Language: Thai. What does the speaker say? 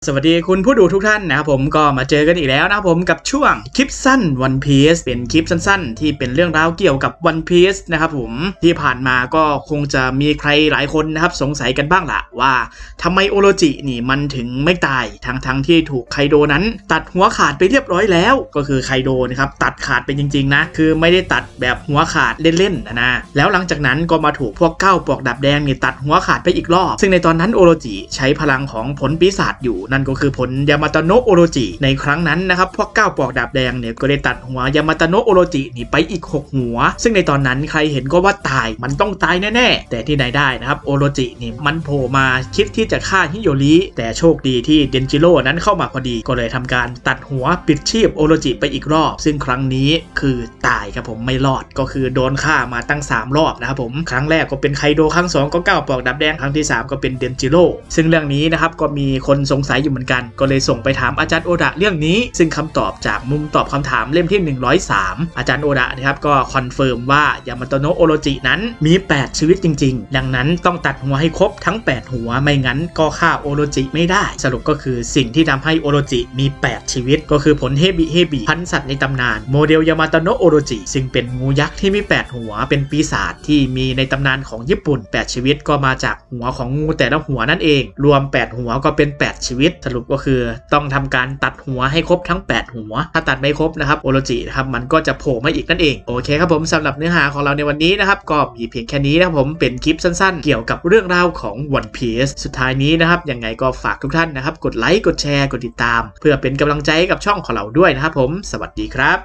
สวัสดีคุณผู้ดูทุกท่านนะครับผมก็มาเจอกันอีกแล้วนะครับผมกับช่วงคลิปสั้น One Piece เป็นคลิปสั้นๆที่เป็นเรื่องราวเกี่ยวกับ One Piece นะครับผมที่ผ่านมาก็คงจะมีใครหลายคนนะครับสงสัยกันบ้างละว่าทำไมโอโรจินี่มันถึงไม่ตายทั้งที่ถูกไคโดนั้นตัดหัวขาดไปเรียบร้อยแล้วก็คือไคโดนะครับตัดขาดไปจริงๆนะคือไม่ได้ตัดแบบหัวขาดเล่นๆนะแล้วหลังจากนั้นก็มาถูกพวก9ปลอกดาบแดงนี่ตัดหัวขาดไปอีกรอบซึ่งในตอนนั้นโอโรจิใช้พลังของผลปีศาจอยู่นั่นก็คือผลยามาตาโนะโอโรจิในครั้งนั้นนะครับพวก9ปลอกดาบแดงเนี่ยก็ได้ตัดหัวยามาตาโนะโอโรจินี่ไปอีก6หัวซึ่งในตอนนั้นใครเห็นก็ว่าตายมันต้องตายแน่ๆแต่ที่ไหนได้นะครับโอโรจินี่มันโผล่มาคิดที่จะฆ่าฮิโยริแต่โชคดีที่เดนจิโร่นั้นเข้ามาพอดีก็เลยทำการตัดหัวปิดชีพโอโรจิไปอีกรอบซึ่งครั้งนี้คือตายครับผมไม่รอดก็คือโดนฆ่ามาตั้ง3รอบนะครับผมครั้งแรกก็เป็นไคโดครั้ง2ก็9ปลอกดาบแดงครั้งที่3ก็เป็นเดนจิโร่ซึ่งเรื่องนี้นะครับก็มีคนสงสัยอยู่เหมือนกันก็เลยส่งไปถามอาจารย์โอดะเรื่องนี้ซึ่งคำตอบจากมุมตอบคำถามเล่มที่103อาจารย์โอดะนะครับก็คอนเฟิร์มว่ายามาโตโนะโอโรจินั้นมี8ชีวิตจริงๆดังนั้นต้องตัดหัวให้ครบทั้ง8หัวไม่งั้นก็ฆ่าโอโรจิไม่ได้สรุปก็คือสิ่งที่ทำให้โอโรจิมี8ชีวิตก็คือผลเฮบิพันธุ์สัตว์ในตำนานโมเดลยามาโตโนะโอโรจิซึ่งเป็นงูยักษ์ที่มี8หัวเป็นปีศาจที่มีในตำนานของญี่ปุ่น8ชีวิตก็มาจากหัวของงูแต่ละหัวนั่นเองรวม8หัวก็เป็น8ชีวิตสรุปก็คือต้องทำการตัดหัวให้ครบทั้ง8หัวถ้าตัดไม่ครบนะครับโอโรจินะครับมันก็จะโผล่มาอีกนั่นเองโอเคครับผมสำหรับเนื้อหาของเราในวันนี้นะครับก็มีเพียงแค่นี้นะครับผมเป็นคลิปสั้นๆเกี่ยวกับเรื่องราวของ One Piece สุดท้ายนี้นะครับยังไงก็ฝากทุกท่านนะครับกดไลค์กดแชร์กดติดตามเพื่อเป็นกำลังใจกับช่องของเราด้วยนะครับผมสวัสดีครับ